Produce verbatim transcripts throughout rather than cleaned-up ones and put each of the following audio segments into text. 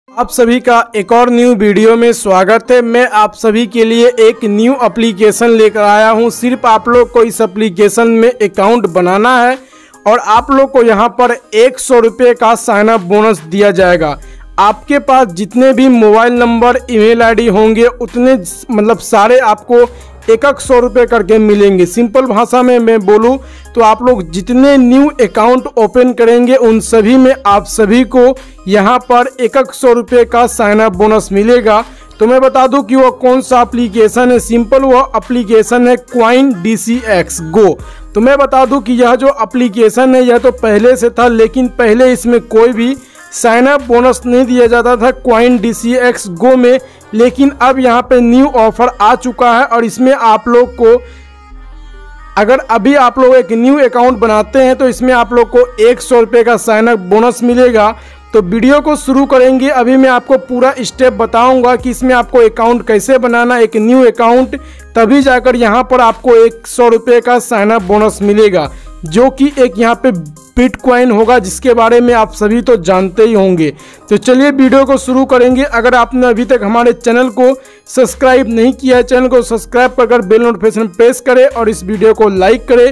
आप सभी का एक और न्यू वीडियो में स्वागत है। मैं आप सभी के लिए एक न्यू एप्लीकेशन लेकर आया हूं। सिर्फ आप लोग को इस एप्लीकेशन में अकाउंट बनाना है और आप लोग को यहां पर एक सौ रुपये का साइन अप बोनस दिया जाएगा। आपके पास जितने भी मोबाइल नंबर ईमेल आईडी होंगे उतने मतलब सारे आपको एक एक सौ रुपये करके मिलेंगे। सिंपल भाषा में मैं बोलूं तो आप लोग जितने न्यू अकाउंट ओपन करेंगे उन सभी में आप सभी को यहां पर एक एक सौ रुपये का साइन अप बोनस मिलेगा। तो मैं बता दूं कि वो कौन सा एप्लीकेशन है। सिंपल वो एप्लीकेशन है coin D C X go. तो मैं बता दूं कि यह जो एप्लीकेशन है यह तो पहले से था, लेकिन पहले इसमें कोई भी साइन अप बोनस नहीं दिया जाता था coin D C X go में, लेकिन अब यहाँ पे न्यू ऑफर आ चुका है और इसमें आप लोग को अगर अभी आप लोग एक न्यू अकाउंट बनाते हैं तो इसमें आप लोग को एक सौ रुपये का साइन अप बोनस मिलेगा। तो वीडियो को शुरू करेंगे। अभी मैं आपको पूरा स्टेप बताऊंगा कि इसमें आपको अकाउंट कैसे बनाना, एक न्यू अकाउंट, तभी जाकर यहाँ पर आपको एक सौ रुपये का साइन अप बोनस मिलेगा, जो कि एक यहाँ पे बिटकॉइन होगा, जिसके बारे में आप सभी तो जानते ही होंगे। तो चलिए वीडियो को शुरू करेंगे। अगर आपने अभी तक हमारे चैनल को सब्सक्राइब नहीं किया है, चैनल को सब्सक्राइब कर बेल नोटिफिकेशन प्रेस करें और इस वीडियो को लाइक करें।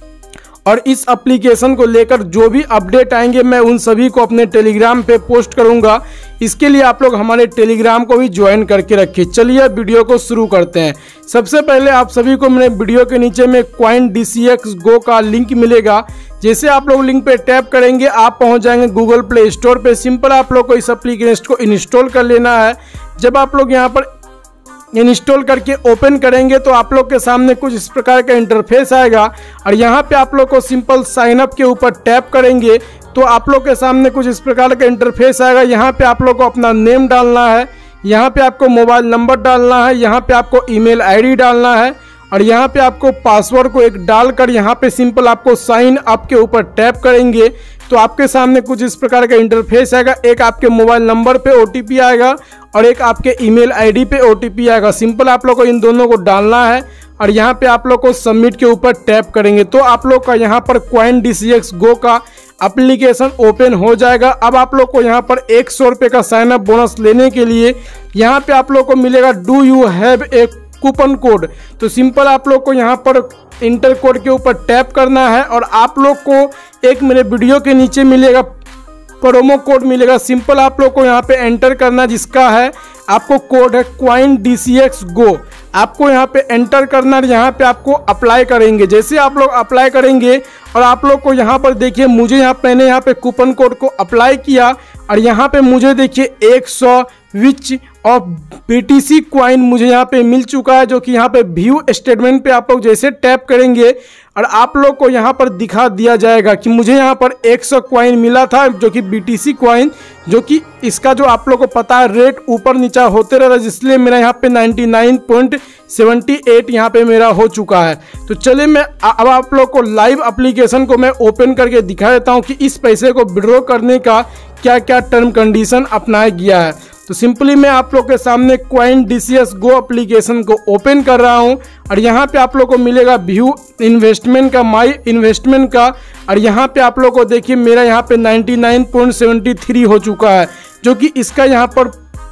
और इस एप्लीकेशन को लेकर जो भी अपडेट आएंगे मैं उन सभी को अपने टेलीग्राम पे पोस्ट करूंगा। इसके लिए आप लोग हमारे टेलीग्राम को भी ज्वाइन करके रखिए। चलिए वीडियो को शुरू करते हैं। सबसे पहले आप सभी को मेरे वीडियो के नीचे में coin D C X go का लिंक मिलेगा। जैसे आप लोग लिंक पे टैप करेंगे आप पहुंच जाएंगे गूगल प्ले स्टोर पे। सिंपल आप लोग को इस एप्लीकेशन को इंस्टॉल कर लेना है। जब आप लोग यहाँ पर इंस्टॉल करके ओपन करेंगे तो आप लोग के सामने कुछ इस प्रकार का इंटरफेस आएगा और यहाँ पे आप लोग को सिंपल साइन अप के ऊपर टैप करेंगे तो आप लोग के सामने कुछ इस प्रकार का इंटरफेस आएगा। यहाँ पे आप लोग को अपना नेम डालना है, यहाँ पे आपको मोबाइल नंबर डालना है, यहाँ पे आपको ईमेल आईडी डालना है और यहाँ पे आपको पासवर्ड को एक डालकर यहाँ पे सिंपल आपको साइन अप के ऊपर टैप करेंगे तो आपके सामने कुछ इस प्रकार का इंटरफेस आएगा। एक आपके मोबाइल नंबर पे ओ टी पी आएगा और एक आपके ईमेल आईडी पे ओ टी पी आएगा। सिंपल आप लोग को इन दोनों को डालना है और यहाँ पे आप लोग को सबमिट के ऊपर टैप करेंगे तो आप लोग का यहाँ पर coin D C X go का एप्लीकेशन ओपन हो जाएगा। अब आप लोग को यहाँ पर एक सौ रुपये का साइन अप बोनस लेने के लिए यहाँ पे आप लोग को मिलेगा do you have a coupon code. तो सिंपल आप लोग को यहाँ पर इंटर कोड के ऊपर टैप करना है और आप लोग को एक मेरे वीडियो के नीचे मिलेगा प्रोमो कोड मिलेगा। सिंपल आप लोग को यहाँ पे एंटर करना, जिसका है आपको कोड है coin D C X go. आपको यहाँ पे एंटर करना और यहाँ पे आपको अप्लाई करेंगे। जैसे आप लोग अप्लाई करेंगे और आप लोग को यहाँ पर देखिए मुझे यहाँ मैंने यहाँ पे कूपन कोड को अप्लाई किया और यहाँ पे मुझे देखिए एक सौ विच और बी टी सी क्वाइन मुझे यहाँ पे मिल चुका है, जो कि यहाँ पे व्यू स्टेटमेंट पे आप लोग जैसे टैप करेंगे और आप लोग को यहाँ पर दिखा दिया जाएगा कि मुझे यहाँ पर एक सौ क्वाइन मिला था, जो कि बी टी सी क्वाइन, जो कि इसका जो आप लोग को पता है रेट ऊपर नीचा होते रह रहा है, इसलिए मेरा यहाँ पे निन्यानवे पॉइंट सात आठ यहाँ पे मेरा हो चुका है। तो चलिए मैं अब आप लोग को लाइव एप्लीकेशन को मैं ओपन करके दिखा देता हूँ कि इस पैसे को विड्रॉ करने का क्या क्या टर्म कंडीशन अपनाया गया है। तो सिंपली मैं आप लोग के सामने coin D C X go application को ओपन कर रहा हूं और यहाँ पे आप लोग को मिलेगा व्यू इन्वेस्टमेंट का, माई इन्वेस्टमेंट का, और यहाँ पे आप लोग को देखिए मेरा यहाँ पे निन्यानवे पॉइंट सात तीन हो चुका है, जो कि इसका यहाँ पर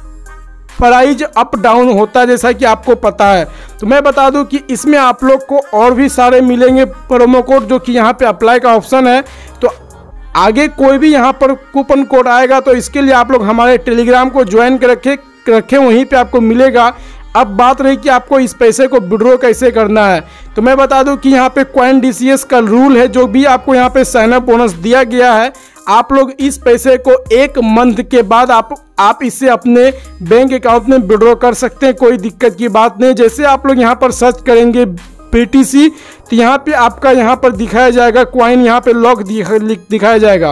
प्राइज अप डाउन होता है जैसा कि आपको पता है। तो मैं बता दूं कि इसमें आप लोग को और भी सारे मिलेंगे प्रोमो कोड, जो कि यहाँ पे अप्लाई का ऑप्शन है। तो आगे कोई भी यहाँ पर कूपन कोड आएगा तो इसके लिए आप लोग हमारे टेलीग्राम को ज्वाइन कर रखे रखें वहीं पे आपको मिलेगा। अब बात रही कि आपको इस पैसे को विड्रॉ कैसे करना है। तो मैं बता दूं कि यहाँ पे क्वाइन डी सी एक्स का रूल है, जो भी आपको यहाँ पे साइन अप बोनस दिया गया है, आप लोग इस पैसे को एक मंथ के बाद आप आप इसे अपने बैंक अकाउंट में विड्रॉ कर सकते हैं। कोई दिक्कत की बात नहीं। जैसे आप लोग यहाँ पर सर्च करेंगे बी टी सी तो यहाँ पे आपका यहाँ पर दिखाया जाएगा क्वाइन, यहाँ पे लॉक दिखाया जाएगा।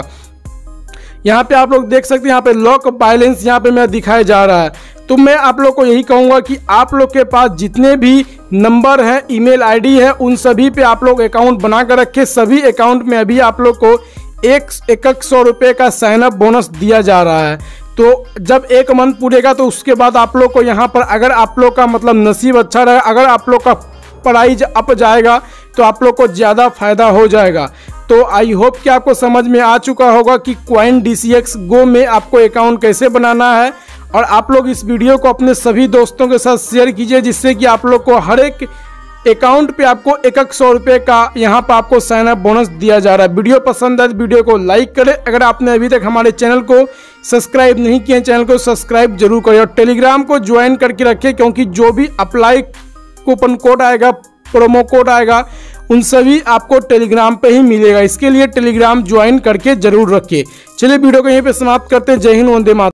यहाँ पे आप लोग देख सकते हैं यहाँ पे लॉक बैलेंस यहाँ पे मेरा दिखाया जा रहा है। तो मैं आप लोग को यही कहूँगा कि आप लोग के पास जितने भी नंबर हैं, ईमेल आईडी है, उन सभी पे आप लोग अकाउंट बना कर रखें। सभी अकाउंट में अभी आप लोग को एक एक एक सौ रुपये का साइन अप बोनस दिया जा रहा है। तो जब एक मंथ पूरेगा तो उसके बाद आप लोग को यहाँ पर अगर आप लोग का मतलब नसीब अच्छा रहा, अगर आप लोग का प्राइज अप जाएगा तो आप लोग को ज़्यादा फायदा हो जाएगा। तो आई होप कि आपको समझ में आ चुका होगा कि coin D C X go में आपको अकाउंट कैसे बनाना है। और आप लोग इस वीडियो को अपने सभी दोस्तों के साथ शेयर कीजिए, जिससे कि आप लोग को हर एक अकाउंट पे आपको एक एक सौ रुपये का यहाँ पर आपको साइन अप बोनस दिया जा रहा है। वीडियो पसंद आए तो वीडियो को लाइक करें। अगर आपने अभी तक हमारे चैनल को सब्सक्राइब नहीं किया, चैनल को सब्सक्राइब जरूर करें और टेलीग्राम को ज्वाइन करके रखें, क्योंकि जो भी अप्लाई कूपन कोड आएगा, प्रोमो कोड आएगा, उन सभी आपको टेलीग्राम पे ही मिलेगा। इसके लिए टेलीग्राम ज्वाइन करके जरूर रखिए। चलिए वीडियो को यहीं पे समाप्त करते हैं। जय हिंद, वंदे मातरम।